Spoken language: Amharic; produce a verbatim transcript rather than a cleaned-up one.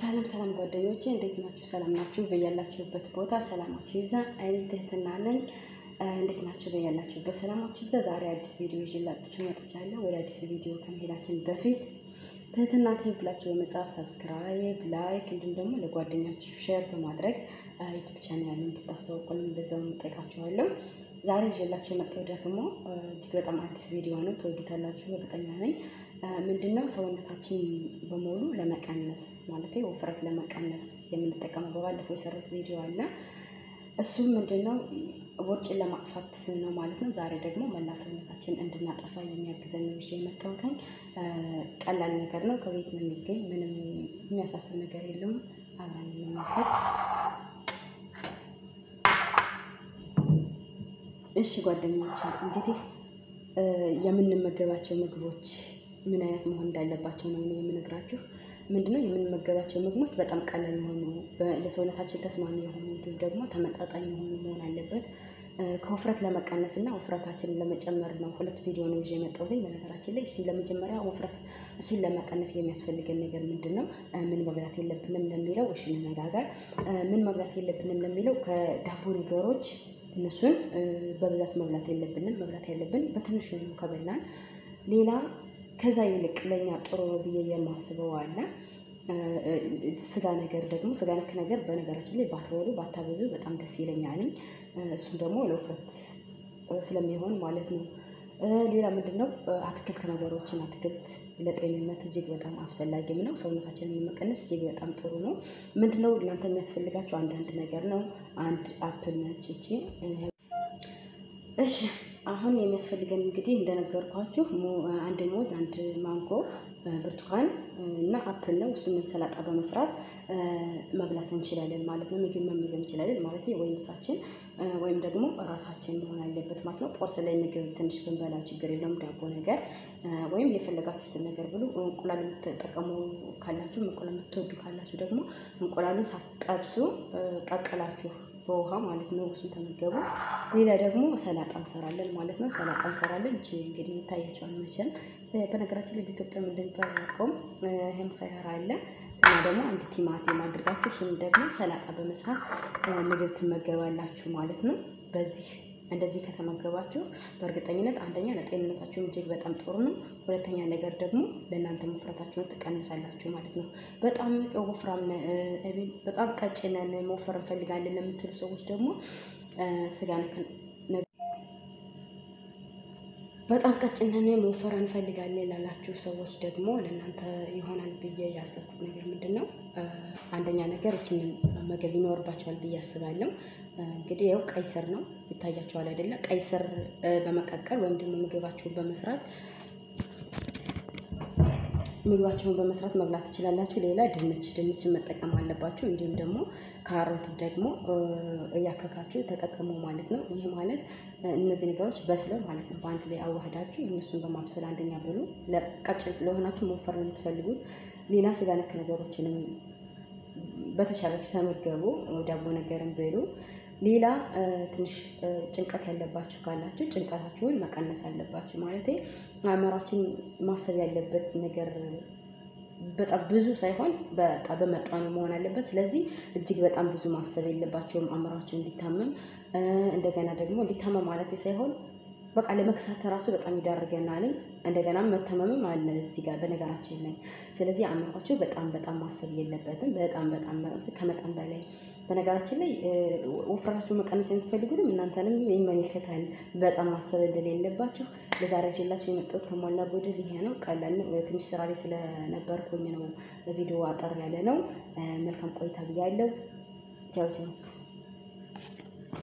ሰላም ሰላም ጓደኞቼ እንዴት ናችሁ? ሰላም ናችሁ? በያላችሁበት ቦታ ሰላማችሁ ይብዛ። እኔ ትህትና ነኝ። እንዴት ናችሁ? በያላችሁበት ሰላማችሁ ይብዛ። ዛሬ አዲስ ቪዲዮ ይዤላችሁ መጥቻለሁ። ወደ አዲስ ቪዲዮ ከመሄዳችን በፊት ትህትና ቲዩብ ብላችሁ በመጻፍ ሰብስክራይብ፣ ላይክ እንዲሁም ደግሞ ለጓደኛችሁ ሼር በማድረግ ዩቲዩብ ቻናሉን እንድታስተዋውቁልኝ በዛው እንጠይቃችኋለሁ። ዛሬ ይዤላችሁ የመጣሁት ደግሞ እጅግ በጣም አዲስ ቪዲዮ ነው። ትወዱታላችሁ እርግጠኛ ነኝ። ምንድነው ሰውነታችን በሙሉ ለመቀነስ ማለት ነው ውፍረት ለመቀነስ የምንጠቀመው በባለፈው የሰራሁት ቪዲዮ አለ። እሱም ምንድነው ቦርጭን ለማጥፋት ነው ማለት ነው። ዛሬ ደግሞ መላ ሰውነታችን እንድናጠፋ የሚያግዘን ነው ይዤ የመጣሁት። ቀላል ነገር ነው፣ ከቤት ነው የሚገኝ፣ ምንም የሚያሳስብ ነገር የለውም። አብረን እንመልከት። እሺ ጓደኞቼ እንግዲህ የምንመገባቸው ምግቦች ምን አይነት መሆን እንዳለባቸው ነው የምነግራችሁ። ምንድነው የምንመገባቸው ምግቦች በጣም ቀላል የሆኑ ለሰውነታችን ተስማሚ የሆኑ እንዲሁም ደግሞ ተመጣጣኝ የሆኑ መሆን አለበት። ከውፍረት ለመቀነስ እና ውፍረታችንን ለመጨመር ነው ሁለት ቪዲዮ ነው ይዤ የመጣሁት። በነገራችን ላይ እሺ ለመጀመሪያ ውፍረት እሺ ለመቀነስ የሚያስፈልገን ነገር ምንድነው፣ ምን መብላት የለብንም ለሚለው እሺ እንነጋገር። ምን መብላት የለብንም ለሚለው ከዳቦ ነገሮች እነሱን በብዛት መብላት የለብንም። መብላት ያለብን በትንሹ ነው ከበላን። ሌላ ከዛ ይልቅ ለኛ ጥሩ ነው ብዬ የማስበው አለ ስጋ ነገር ደግሞ ስጋ ነክ ነገር በነገራችን ላይ ባትበሉ ባታበዙ በጣም ደስ ይለኛል። እሱም ደግሞ ለውፍረት ስለሚሆን ማለት ነው። ሌላ ምንድነው አትክልት ነገሮችን፣ አትክልት ለጤንነት እጅግ በጣም አስፈላጊም ነው። ሰውነታችንን መቀነስ እጅግ በጣም ጥሩ ነው። ምንድነው እናንተ የሚያስፈልጋችሁ አንዳንድ ነገር ነው። አንድ አፕል ነች እቺ። እሺ አሁን የሚያስፈልገን እንግዲህ እንደነገርኳችሁ አንድ ሙዝ፣ አንድ ማንጎ፣ ብርቱካን እና አፕል ነው። እሱን ሰላጣ በመስራት መብላት እንችላለን ማለት ነው። ምግብ መመገብ እንችላለን ማለት ነው። ወይም ምሳችን ወይም ደግሞ እራታችን መሆን አለበት ማለት ነው። ቁርስ ላይ ምግብ ትንሽ ብንበላ ችግር የለውም፣ ዳቦ ነገር ወይም የፈለጋችሁትን ነገር ብሉ። እንቁላል የምትጠቀሙ ካላችሁ፣ እንቁላል የምትወዱ ካላችሁ ደግሞ እንቁላሉን ሳትጠብሱ ቀቅላችሁ በውሃ ማለት ነው እሱን ተመገቡ። ሌላ ደግሞ ሰላጣ እንሰራለን ማለት ነው። ሰላጣ እንሰራለን። እቺ እንግዲህ ይታያችኋል መቼም። በነገራችን ላይ በኢትዮጵያ ምን እንደሚባል አላውቀውም። ይሄም ኸያር አለ እና ደግሞ አንድ ቲማቲም አድርጋችሁ እሱን ደግሞ ሰላጣ በመስራት ምግብ ትመገባላችሁ ማለት ነው። በዚህ እንደዚህ ከተመገባችሁ በእርግጠኝነት አንደኛ ለጤንነታችሁ እጅግ በጣም ጥሩ ነው። ሁለተኛ ነገር ደግሞ ለእናንተ ውፍረታችሁን ትቀንሳላችሁ ማለት ነው። በጣም ወፍራም በጣም ቀጭን ነን መወፈር እንፈልጋለን ለምትሉ ሰዎች ደግሞ ስጋ ነክ በጣም ቀጭን ነን መወፈር እንፈልጋለን ላላችሁ ሰዎች ደግሞ ለእናንተ ይሆናል ብዬ ያሰብኩት ነገር ምንድነው፣ አንደኛ ነገር እቺን መመገብ ይኖርባችኋል ብዬ አስባለሁ። እንግዲህ ያው ቀይ ስር ነው ይታያችኋል አይደለ? ቀይ ስር በመቀቀል ወይም ደግሞ ምግባችሁን በመስራት ምግባችሁን በመስራት መብላት ትችላላችሁ። ሌላ ድንች ድንችን መጠቀም አለባችሁ። እንዲሁም ደግሞ ካሮት ደግሞ እያከካችሁ ተጠቀሙ ማለት ነው። ይህ ማለት እነዚህ ነገሮች በስለው ማለት ነው በአንድ ላይ አዋህዳችሁ እነሱን በማብሰል አንደኛ ብሉ። ለቀጭን ስለሆናችሁ መወፈር ነው የምትፈልጉት። ሌላ ስጋ ነክ ነገሮችንም በተሻላችሁ ተመገቡ። ዳቦ ነገርን ብሉ። ሌላ ትንሽ ጭንቀት ያለባችሁ ካላችሁ ጭንቀታችሁን መቀነስ አለባችሁ ማለት ነው። አእምሯችን ማሰብ ያለበት ነገር በጣም ብዙ ሳይሆን በቃ በመጠኑ መሆን አለበት። ስለዚህ እጅግ በጣም ብዙ ማሰብ የለባችሁም አእምሯችሁ እንዲታመም። እንደገና ደግሞ እንዲታመም ማለት ሳይሆን በቃ ለመክሳት ራሱ በጣም ይዳርገናል። እንደገና መተማመም አለ እዚህ ጋር በነገራችን ላይ። ስለዚህ አእምሯችሁ በጣም በጣም ማሰብ የለበትም። በጣም በጣም ከመጠን በላይ በነገራችን ላይ ውፍረታችሁ መቀነስ የምትፈልጉትም እናንተንም ይመለከታል። በጣም ማሰብ እንደሌለባችሁ ለዛሬ ይዤላችሁ የመጣሁት ከሞላ ጎደል ይሄ ነው። ቀላል ነው። ትንሽ ስራ ላይ ስለነበርኩኝ ነው ቪዲዮ አጠር ያለ ነው። መልካም ቆይታ ብያለሁ። ቻው ቻው።